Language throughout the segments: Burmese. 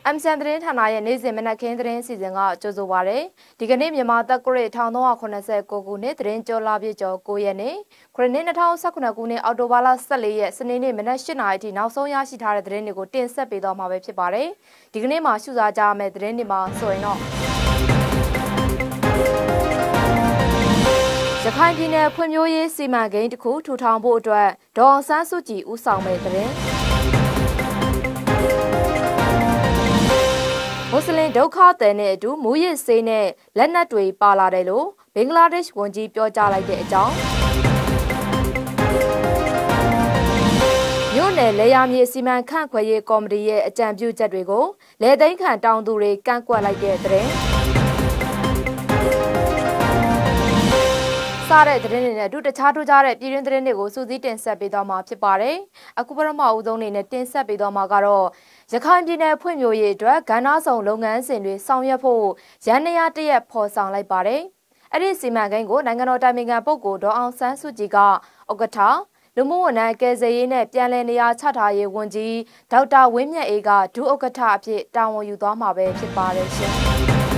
MCN သတင်းဌာနရဲ့နေ့စဉ်မနက်ခင်းသတင်းစီစဉ်ကကြိုဆိုပါရယ်ဒီကနေ့မြန်မာတပ်ကရ1389ခုနှစ်သတင်းကြောလာပြည့်ကျော်9ရက်နေ့ခရစ်နှစ်2019ခုနှစ်အောက်တိုဘာလ14ရက်စနေနေ့မနက်8:00နာရီအထိနောက်ဆုံးရရှိထားတဲ့သတင်းတွေကိုတင်ဆက်ပေးသွားမှာပဲဖြစ်ပါတယ်ဒီကနေ့မှာရှုစားကြရမယ့်သတင်းတွေမှာဆိုရင်တော့ရခိုင်ပြည်နယ်ဖွံ့ဖြိုးရေးစီမံကိန်းတစ်ခုထူထောင်ဖို့အတွက်ဒေါ်အောင်ဆန်းစုကြည်ဦးဆောင်မဲ့သတင်းမွတ်စလင်ဒုက္ခသည်နဲ့အတူမူရစ်ဆေးနဲ့လက်နက်တွေပါလာတယ်လို့ဘင်္ဂလားဒေ့ရှ်ဝန်ကြီးပြောကြားလိုက်တဲ့အကြောင်းမြို့နယ်လေယာမြေစီမံခန့်ခွဲရေးကော်မတီရဲ့အကြံပြုချက်တွေကိုလယ်သိမ်းခံတောင်သူတွေကန့်ကွက်လိုက်တဲ့သတင်းစားတဲ့သတင်းတွေနဲ့အတူတခြားထူးခြားတဲ့ပြည်တွင်းသတင်းတွေကိုစူးစီးတင်ဆက်ပေးသွားမှာဖြစ်ပါတယ်။အခုပထမအဦးဆုံးအနေနဲ့တင်ဆက်ပေးသွားမှာကတော့ရခိုင်ပြည်နယ်ဖွံ့ဖြိုးရေးအတွက်ကဏ္ဍဆောင်လုပ်ငန်းစဉ်တွေဆောင်ရွက်ဖို့ရန်နေရတရက်ဖော်ဆောင်လိုက်ပါတယ်။အဲ့ဒီစီမံကိန်းကိုနိုင်ငံတော်တိုင်ပင်ခံပုဂ္ဂိုလ်ဒေါ်အောင်ဆန်းစုကြည်ကဥက္ကဋ္ဌလူမှုဝန်ထမ်းကယ်ဆယ်ရေးနဲ့ပြည်내နေရာချထားရေးဝန်ကြီးဒေါက်တာဝင်းမြတ်အေးကဒုဥက္ကဋ္ဌအဖြစ်တာဝန်ယူသွားမှာပဲဖြစ်ပါတယ်ရှင်။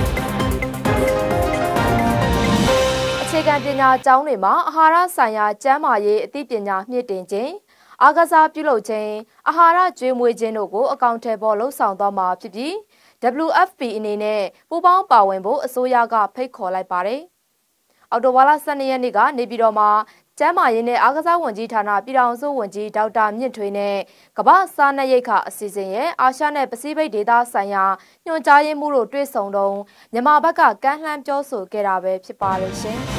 အခြေခံပညာကျောင်းတွေမှာအာဟာရဆိုင်ရာကျန်းမာရေးအသိပညာမြင့်တင်ခြင်းအားကစားပြုလုပ်ခြင်းအာဟာရကျွေးမွေးခြင်းတို့ကိုအကောင့်ထဲပေါ်လှုပ်ဆောင်သွားမှာဖြစ်ပြီး WFP အနေနဲ့ပူးပေါင်းပါဝင်ဖို့အစိုးရကဖိတ်ခေါ်လိုက်ပါတယ်။အောက်တိုဘာလ12ရက်နေ့ကနေပြည်တော်မှာကျန်းမာရေးနဲ့အားကစားဝန်ကြီးဌာနပြည်ထောင်စုဝန်ကြီးဒေါက်တာမြင့်ထွေးနဲ့ကမ္ဘာ့စားနပ်ရိက္ခာအစီအစဉ်ရဲ့အာရှနဲ့ပစိဖိတ်ဒေသဆိုင်ရာညွှန်ကြားရေးမှူးတို့တွေ့ဆုံတုန်းမြန်မာဘက်ကကမ်းလှမ်းပြောဆိုခဲ့တာပဲဖြစ်ပါတယ်ရှင်။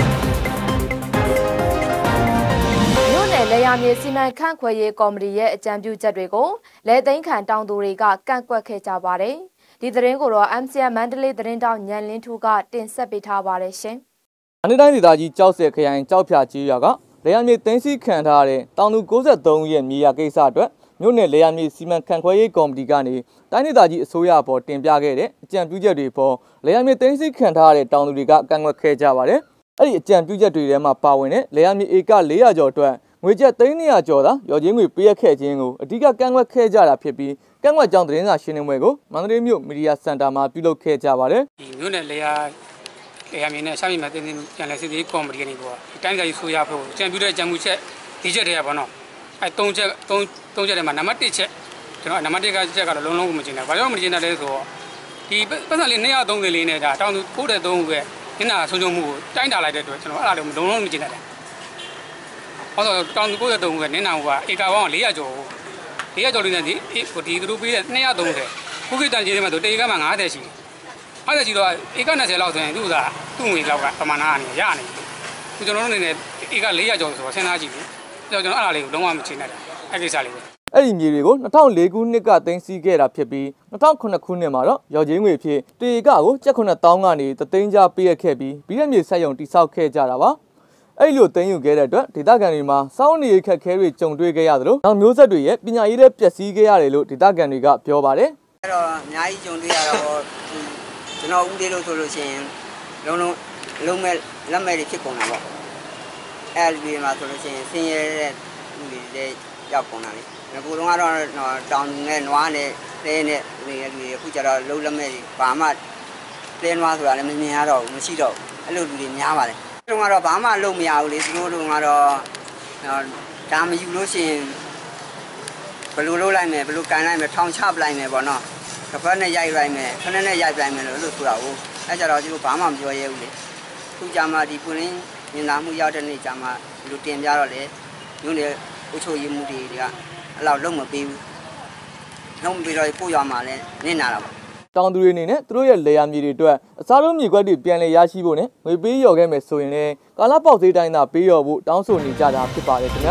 လေယာမြေစီမံခန့်ခွဲရေးကော်မတီရဲ့အကြံပြုချက်တွေကိုလယ်သိမ်းခံတောင်သူတွေကကန့်ကွက်ခဲ့ကြပါတယ်။ဒီသတင်းကိုတော့ MCN မန္တလေးသတင်းတောက်ညံလင်းထူးကတင်ဆက်ပေးထားပါတယ်ရှင်။အနေတိုင်းဒေသကြီးကြောက်စဲခရိုင်ကြောက်ဖြာကြီးရွာကလေယာမြေသိမ်းဆည်းခံထားတဲ့တောင်သူ63ရဲ့မြေယာကိစ္စအတွက်မြို့နယ်လေယာမြေစီမံခန့်ခွဲရေးကော်မတီကနေတိုင်းဒေသကြီးအစိုးရပေါ်တင်ပြခဲ့တဲ့အကြံပြုချက်တွေပေါ်လေယာမြေသိမ်းဆည်းခံထားတဲ့တောင်သူတွေကကန့်ကွက်ခဲ့ကြပါတယ်။အဲ့ဒီအကြံပြုချက်တွေထဲမှာပါဝင်တဲ့လေယာမြေဧက400ကျော်အတွက်ငွေကျပ်300ကျော်သာရော်ချင်းငွေပေးရခဲ့ခြင်းကိုအဓိကကန့်ကွက်ခဲ့ကြတာဖြစ်ပြီးကန့်ကွက်ကြောင်းသတင်းစာရှင်းလင်းပွဲကိုမန္တလေးမြို့မီဒီယာစင်တာမှာပြုလုပ်ခဲ့ကြပါတယ်။ဒီမြို့နယ်လေယာမြေနဲ့ရှမ်းပြည်မှာတင်ပြန်လဲစစ်ရေးကော်မတီကနေပေါ့။တိုင်းဒေသကြီးဆိုရဖို့အကြံပြုတဲ့အကြံပြုချက်ဒီချက်တွေကပေါ့နော်။အဲ3ချက်ထဲမှာနံပါတ်1ချက်ကျွန်တော်နံပါတ်1ကချက်ကတော့လုံးလုံးမကျင်တာ။ဘာကြောင့်မကျင်တာလဲဆိုတော့ဒီပတ်စံလေး230လေးနဲ့ဒါတောင်သူ93ပဲညနာဆုံးရှုံးမှုကိုတိုင်းတာလိုက်တဲ့အတွက်ကျွန်တော်အဲ့ဒါလုံးလုံးမကျင်တာ။ဟောတော့တောင်သူ93ကနင်းနာဟိုကဧကပေါင်း400ကျော်400ကျော်လေးနဲ့ဒီသူတို့ပေးတဲ့230ခုခေတ်တန်ကြီးတွေမှာဆိုတေကမှ90ရှိတယ်50ရှိတော့ဧက20လောက်ဆိုရင်သူ့ငွေလောက်ကပမာဏကနေရနေခုကျွန်တော်တို့အနေနဲ့ဧက400ကျော်ဆိုတော့စဉ်းစားကြည့်ပြီကျွန်တော်အဲ့ဒါလေးကိုလုံးဝမချင်နိုင်ဘူးအဲ့ကိစ္စလေးပဲအဲ့ဒီမြေတွေကို2004ခုနှစ်ကသိမ်းဆည်းခဲ့တာဖြစ်ပြီး2009ခုနှစ်မှာတော့ရော်ချင်းငွေဖြစ်တေကကိုကျပ်9000ကနေ3သိန်းကြားပေးရခဲ့ပြီးပြည်နယ်မြေဆက်ယုံတိစောက်ခဲ့ကြတာပါအဲ့လိုသိမ်းယူခဲ့တဲ့အတွက်ဒေသခံတွေမှာစောင်းနေခက်ခဲတွေကြုံတွေ့ခဲ့ရသလိုနောက်မျိုးဆက်တွေရဲ့ပညာရေးတွေပျက်စီးခဲ့ရတယ်လို့ဒေသခံတွေကပြောပါတယ်အဲ့တော့အများကြီးကြုံတွေ့ရတော့ကျွန်တော်ဦးလေးလို့ဆိုလို့ရှိရင်လုံးမဲ့လက်မဲ့တွေဖြစ်ကုန်တာပေါ့အဲ့ဒီမှာဆိုလို့ရှိရင်ဆင်းရဲတဲ့လူတွေရောက်ကုန်တာလေကိုတော့ကတော့တောင်နဲ့နွားနဲ့တဲနဲ့လူတွေအခုကျတော့လုံးလက်မဲ့တွေဘာမှတဲနွားဆိုတာလည်းမမြင်ရတော့ဘူးမရှိတော့အဲ့လိုလူတွေများပါတယ်သူတို့ကတော့ဘာမှလုပ်မရဘူးလေသူတို့ကတော့ဒါမယူလို့ရှိရင်ဘယ်လိုလုပ်လိုက်မယ်ဘယ်လိုကန်လိုက်မယ်ထောင်ချပလိုက်မယ်ပေါ့နော်တစ်ဖက်နဲ့ရိုက်လိုက်မယ်ခဏနဲ့ရိုက်လိုက်မယ်လို့ဆိုတာကိုအဲကြတော့သူတို့ဘာမှမပြောရဲဘူးလေခုကြမှာဒီပွင့်လင်းမြင်လာမှုရောက်တဲ့နေ့ကြမှာဒီလိုတင်ပြတော့လေညနေအချို့ရမှုတွေကအဲ့လောက်လုံးမပေးဘူးလုံးမပေးတော့ပို့ရမှာလဲနင့်နာတာပေါ့တောင်သူတွေအနေနဲ့သူတို့ရဲ့လေယာမြေတွေအတွက်အစားထိုးမြေကွက်တွေပြန်လည်ရရှိဖို့နဲ့ငွေပေးလျော်ခဲ့မယ်ဆိုရင်လည်းကာလပေါက်သေးတိုင်းသာပေးလျော်ဖို့တောင်းဆိုနေကြတာဖြစ်ပါတယ်ခင်ဗျာ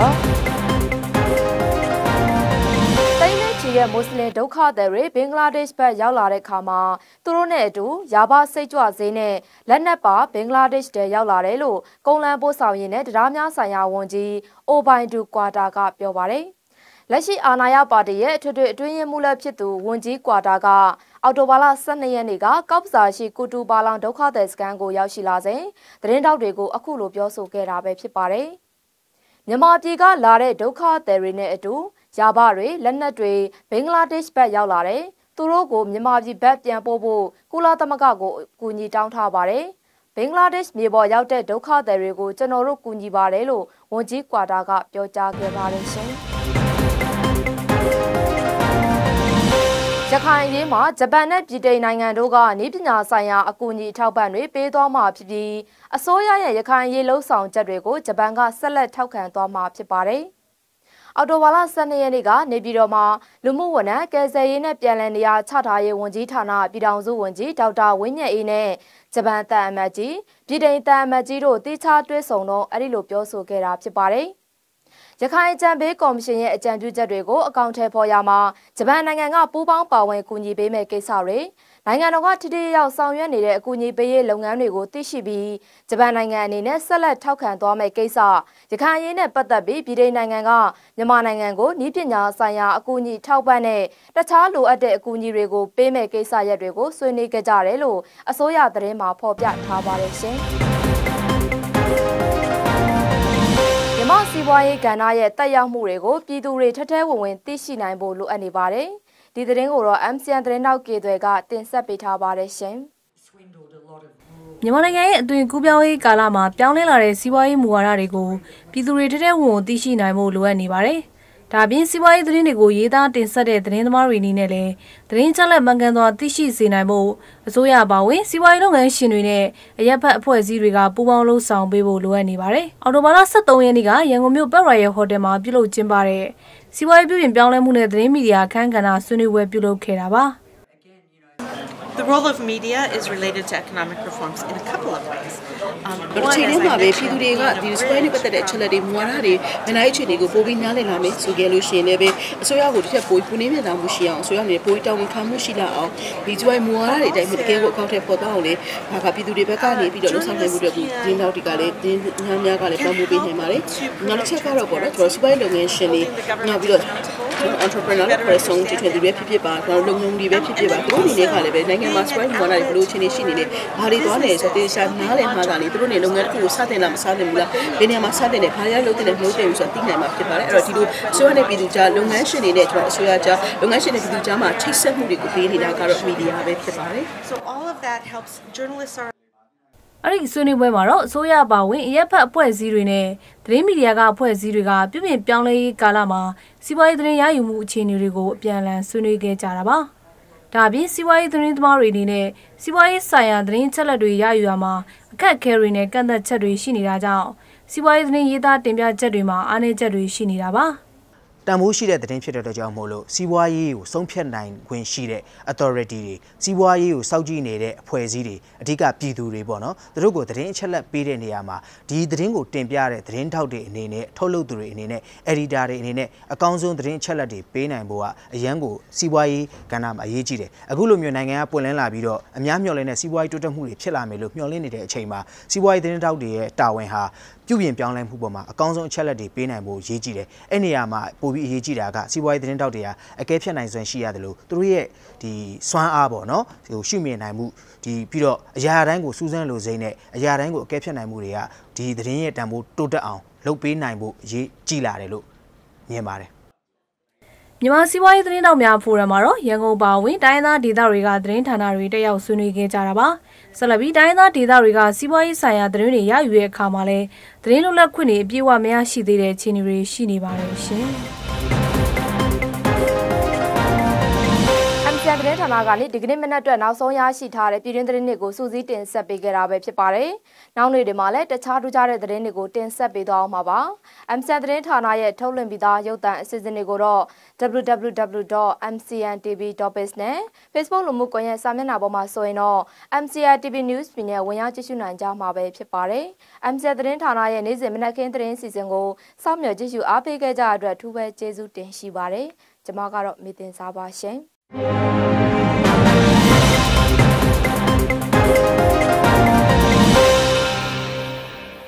တိုင်းနဲ့ချီတဲ့မွတ်စလင်ဒုက္ခသည်တွေဘင်္ဂလားဒေ့ရှ်ဘက်ရောက်လာတဲ့အခါမှာသူတို့နဲ့အတူယာဘစိတ်ကြွဈေးနဲ့လက်နက်ပါဘင်္ဂလားဒေ့ရှ်တဲရောက်လာတယ်လို့ကုန်လန်းပို့ဆောင်ရေးနဲ့တရားများဆိုင်ရာဝန်ကြီးအိုဘိုင်ဒူကွာတာကပြောပါတယ်လက်ရှိအာဏာရပါတီရဲ့ထွေထွေအတွင်းရေးမှူးလည်းဖြစ်သူဝန်ကြီးကွာတာကအော်တိုဘာလ12ရက်နေ့ကကော့ပဇာရှိကူတူပါလောင်ဒုက္ခသည်စခန်းကိုရောက်ရှိလာစဉ်သတင်းတောက်တွေကိုအခုလိုပြောဆိုခဲ့တာပဲဖြစ်ပါတယ်။မြန်မာပြည်ကလာတဲ့ဒုက္ခသည်တွေနဲ့အတူယာဘတွေလက်နက်တွေဘင်္ဂလားဒေ့ရှ်ဘက်ရောက်လာတယ်သူတို့ကိုမြန်မာပြည်ဘက်ပြန်ပို့ဖို့ကုလသမဂ္ဂကိုကူညီတောင်းထားပါတယ်။ဘင်္ဂလားဒေ့ရှ်မြေပေါ်ရောက်တဲ့ဒုက္ခသည်တွေကိုကျွန်တော်တို့ကူညီပါတယ်လို့ဝန်ကြီးကွာတာကပြောကြားခဲ့ပါတယ်ရှင်။ရခိုင်ရေးမှာဂျပန်နဲ့ပြည်ထောင်နိုင်ငံတို့ကနည်းပညာဆိုင်ရာအကူအညီထောက်ပံ့တွေပေးသွားမှာဖြစ်ပြီးအစိုးရရဲ့ရခိုင်ရေးလှုပ်ဆောင်ချက်တွေကိုဂျပန်ကဆက်လက်ထောက်ခံသွားမှာဖြစ်ပါတယ်။အော်တိုဘာလ12ရက်နေ့ကနေပြည်တော်မှာလူမှုဝန်ထမ်းကယ်ဆယ်ရေးနဲ့ပြည်လည်နေရာချထားရေးဝန်ကြီးဌာနပြည်ထောင်စုဝန်ကြီးဒေါက်တာဝင်းမြတ်အေးနဲ့ဂျပန်တန်အမတ်ကြီးပြည်ထောင်တန်အမတ်ကြီးတို့တိကျတွဲဆုံတော့အဲ့ဒီလိုပြောဆိုခဲ့တာဖြစ်ပါတယ်။ရခိုင်အကြံပေးကော်မရှင်ရဲ့အကြံပြုချက်တွေကိုအကောင့်ထဲပေါ်ရမှာဂျပန်နိုင်ငံကပူးပေါင်းပါဝင်ကူညီပေးမဲ့ကိစ္စတွေနိုင်ငံတော်ကထိထိရောက်ဆောင်ရွက်နေတဲ့အကူအညီပေးရေးလုပ်ငန်းတွေကိုသိရှိပြီးဂျပန်နိုင်ငံအနေနဲ့ဆက်လက်ထောက်ခံသွားမဲ့ကိစ္စရခိုင်ရေးနဲ့ပတ်သက်ပြီးပြည်ထောင်နိုင်ငံကမြန်မာနိုင်ငံကိုနည်းပညာဆိုင်ရာအကူအညီထောက်ပံ့တဲ့တခြားလိုအပ်တဲ့အကူအညီတွေကိုပေးမဲ့ကိစ္စရပ်တွေကိုဆွေးနွေးကြတယ်လို့အစိုးရသတင်းမှာဖော်ပြထားပါတယ်ရှင်မြမစီးပွားရေးကဏ္ဍရဲ့တက်ရောက်မှုတွေကိုပြည်သူတွေထက်ထဲဝင်သိရှိနိုင်ဖို့လိုအပ်နေပါတယ်။ဒီသတင်းကိုတော့ MCN သတင်းနောက်ကေတွေကတင်ဆက်ပေးထားပါတယ်ရှင်။မြန်မာနိုင်ငံရဲ့အသွင်ကူးပြောင်းရေးကာလမှာပြောင်းလဲလာတဲ့စီးပွားရေးမူဝါဒတွေကိုပြည်သူတွေထက်ထဲဝင်သိရှိနိုင်ဖို့လိုအပ်နေပါတယ်။ဒါပြင်စီးပွားရေးသတင်းတွေကိုရေးသားတင်ဆက်တဲ့သတင်းသမားတွေအနေနဲ့လည်းသတင်းချက်လက်မှန်ကန်စွာသိရှိစေနိုင်ဖို့အစိုးရပါဝင်စီးပွားရေးလုပ်ငန်းရှင်တွေနဲ့အရက်ဖက်အဖွဲ့အစည်းတွေကပူးပေါင်းလှုပ်ဆောင်ပေးဖို့လိုအပ်နေပါတယ်။အော်တိုဘာလ23ရက်နေ့ကရန်ကုန်မြို့ပတ်ရိုင်ယာဟိုတယ်မှာပြုလုပ်ကျင်းပတဲ့စီးပွားရေးပြုပြင်ပြောင်းလဲမှုနဲ့သတင်းမီဒီယာအခမ်းကဏ္ဍဆွေးနွေးပွဲပြုလုပ်ခဲ့တာပါ။ The role of media is related to economic reforms in a couple of ways. ဒီချိန်ထဲမှာပဲပြည်သူတွေကဒီစကွဲနဲ့ပတ်သက်တဲ့အချက်လက်တွေမူဝါဒတွေနိုင်ငံရေးအခြေအနေကိုပိုပြီးနားလည်လာမယ်ဆိုကြလို့ရှိရင်လည်းအစိုးရကိုတစ်ချက်ပိုပူနေမြတ်တာမှုရှိအောင်အစိုးရနဲ့ပိုတောင်းခံမှုရှိလာအောင်ဒီကျွိုင်းမူဝါဒတွေအတိုင်းတကယ်ကိုအကောင့်ထဲပေါ်သွားအောင်လေဒါကပြည်သူတွေဘက်ကနေပြီးတော့လှုပ်ဆောင်နိုင်မှုတွေကိုဒီနောက်ဒီကလည်းဒီများကလည်းပံ့ပိုးပေးနိုင်ပါတယ်။နောက်တစ်ချက်ကတော့ပေါ့နော်ကျွန်တော်စပိုင်လုပ်ငန်းရှင်တွေနောက်ပြီးတော့ entrepreneur တွေ person တွေဖြစ်ဖြစ်ပါကျွန်တော်လုပ်ငန်းတွေပဲဖြစ်ဖြစ်ပါသူတို့အနေနဲ့ကလည်းပဲနိုင်ငံမှာ spread မွားလာတဲ့ဘလို့ချင်းနေရှိနေတယ်ဘာတွေသွားလဲဆိုတော့တေချာနားလည်မှာသာလေသူတို့နေလုပ်ငန်းတစ်ခုကိုစတင်လားမစတင်ဘူးလားဘယ်နေရာမှာစတင်တယ်ဘာတွေလုပ်တင်တယ်မလုပ်တင်ဘူးဆိုတော့သိနိုင်မှာဖြစ်ပါတယ်အဲ့တော့ဒီလိုအစိုးရနဲ့ပြည်သူကြားလုပ်ငန်းရှင်တွေနဲ့ကျွန်တော်အစိုးရကြားလုပ်ငန်းရှင်တွေပြည်သူကြားမှာချိတ်ဆက်မှုတွေကိုပေးနေတာကတော့ media ပဲဖြစ်ပါတယ် So all of that helps journalists are အဲ့ဒီဆွေးနွေးပွဲမှာတော့အစိုးရပါဝင်အရက်ဖက်အဖွဲ့အစည်းတွေနဲ့သတင်းမီဒီယာကအဖွဲ့အစည်းတွေကပြုပြင်ပြောင်းလဲရေးကာလမှာစီးပွားရေးသတင်းရယူမှုအခြေအနေတွေကိုအပြန်အလှန်ဆွေးနွေးခဲ့ကြတာပါ။ဒါပြင်စီးပွားရေးသတင်းသမားတွေအနေနဲ့စီးပွားရေးဆိုင်ရာသတင်းချက်လက်တွေရယူရမှာအခက်အခဲတွေနဲ့ကန့်သတ်ချက်တွေရှိနေတာကြောင့်စီးပွားရေးသတင်းရေးသားတင်ပြချက်တွေမှာအားနည်းချက်တွေရှိနေတာပါ။တန်ဖိုးရှိတဲ့သတင်းဖြစ်တဲ့အတွက်ကြောင့်မို့လို့စီးပွားရေးကိုဆုံးဖြတ်နိုင်ခွင့်ရှိတဲ့ authority တွေစီးပွားရေးကိုစောင့်ကြည့်နေတဲ့အဖွဲ့အစည်းတွေအဓိကပြည်သူတွေပေါ့နော်သူတို့ကိုသတင်းအချက်လက်ပေးတဲ့နေရာမှာဒီသတင်းကိုတင်ပြတဲ့သတင်းထောက်တွေအနေနဲ့ထုတ်လုပ်သူတွေအနေနဲ့ editor တွေအနေနဲ့အကောင်းဆုံးသတင်းအချက်လက်တွေပေးနိုင်ဖို့ကအရန်ကိုစီးပွားရေးကဏ္ဍမှာအရေးကြီးတယ်အခုလိုမျိုးနိုင်ငံကပွင့်လင်းလာပြီးတော့အများမျှော်လင့်တဲ့စီးပွားရေးတိုးတက်မှုတွေဖြစ်လာမယ်လို့မျှော်လင့်နေတဲ့အချိန်မှာစီးပွားရေးသတင်းထောက်တွေရဲ့တာဝန်ဟာပြုပြင်ပြောင်းလဲမှုပေါ်မှာအကောင်းဆုံးအချက်လက်တွေပေးနိုင်ဖို့အရေးကြီးတယ်အဲ့နေရာမှာပိုပြီးအရေးကြီးတာကစီးပွားရေးသတင်းတောက်တွေကအကဲဖြတ်နိုင်စွမ်းရှိရတယ်လို့သူတို့ရဲ့ဒီစွမ်းအားပေါ့နော်ဟိုရှုမြင်နိုင်မှုဒီပြီးတော့အရာတိုင်းကိုစူးစမ်းလိုစိမ့်နဲ့အရာတိုင်းကိုအကဲဖြတ်နိုင်မှုတွေကဒီသတင်းရဲ့တန်ဖိုးတိုးတက်အောင်လုပ်ပေးနိုင်ဖို့အရေးကြီးလာတယ်လို့မြင်ပါတယ်မြန်မာစီးပွားရေးသတင်းတောက်များဖိုရမ်မှာတော့ရန်ကုန်ပါဝင်တိုင်းသားဒေသတွေကသတင်းဌာနတွေတက်ရောက်ဆွေးနွေးခဲ့ကြတာပါဆက်လက်ပြီးတိုင်းသားဒေသတွေကစီးပွားရေးဆိုင်ရာသတင်းတွေရယူတဲ့အခါမှာလည်းသတင်းလွတ်လပ်ခွင့်တွေအပြည့်အဝမရရှိသေးတဲ့အခြေအနေတွေရှိနေပါတယ်ရှင်သတင်းဌာနကနေဒီကနေ့မနက်အတွက်နောက်ဆုံးရရှိထားတဲ့ပြည်တွင်းသတင်းတွေကိုစူးစီးတင်ဆက်ပေးခဲ့တာပဲဖြစ်ပါတယ်။နောက်နေ့တွေမှာလည်းတခြားထူးခြားတဲ့သတင်းတွေကိုတင်ဆက်ပေးသွားအောင်ပါပါ။ MCN သတင်းဌာနရဲ့ထုတ်လွှင့်ပြီးသားရုပ်သံအစီအစဉ်တွေကိုတော့ www.mcntv.biz နဲ့ Facebook လူမှုကွန်ရက်စာမျက်နှာပေါ်မှာဆိုရင်တော့ MCN TV News နဲ့ဝင်ရောက်ကြည့်ရှုနိုင်ကြမှာပဲဖြစ်ပါတယ်။ MCN သတင်းဌာနရဲ့နေ့စဉ်မနက်ခင်းသတင်းအစီအစဉ်ကိုစောင့်မျှော်ကြည့်ရှုအားပေးခဲ့ကြတဲ့အတွက်အထူးပဲကျေးဇူးတင်ရှိပါတယ်။ကျွန်မကတော့မေတင်စားပါရှင်။